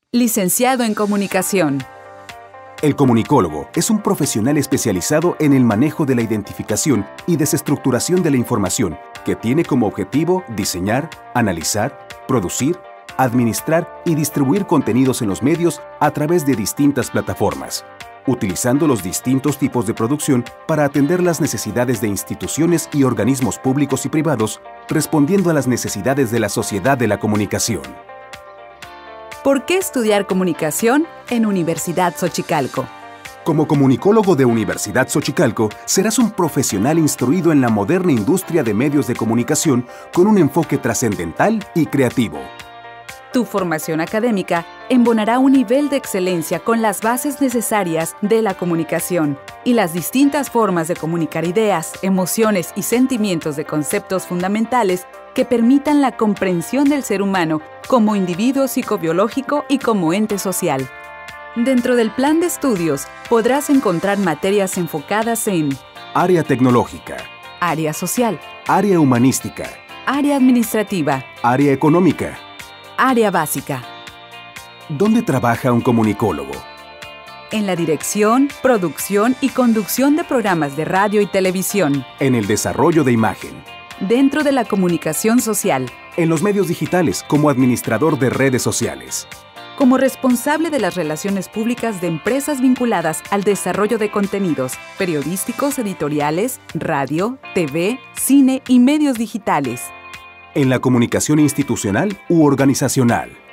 Licenciado en Comunicación. El comunicólogo es un profesional especializado en el manejo de la identificación y desestructuración de la información, que tiene como objetivo diseñar, analizar, producir, administrar y distribuir contenidos en los medios a través de distintas plataformas, utilizando los distintos tipos de producción para atender las necesidades de instituciones y organismos públicos y privados, respondiendo a las necesidades de la sociedad de la comunicación. ¿Por qué estudiar comunicación en Universidad Xochicalco? Como comunicólogo de Universidad Xochicalco, serás un profesional instruido en la moderna industria de medios de comunicación con un enfoque trascendental y creativo. Tu formación académica embonará un nivel de excelencia con las bases necesarias de la comunicación y las distintas formas de comunicar ideas, emociones y sentimientos de conceptos fundamentales que permitan la comprensión del ser humano como individuo psicobiológico y como ente social. Dentro del plan de estudios podrás encontrar materias enfocadas en área tecnológica, área social, área humanística, área administrativa, área económica, área básica. ¿Dónde trabaja un comunicólogo? En la dirección, producción y conducción de programas de radio y televisión. En el desarrollo de imagen. Dentro de la comunicación social. En los medios digitales como administrador de redes sociales. Como responsable de las relaciones públicas de empresas vinculadas al desarrollo de contenidos periodísticos, editoriales, radio, TV, cine y medios digitales. En la comunicación institucional u organizacional.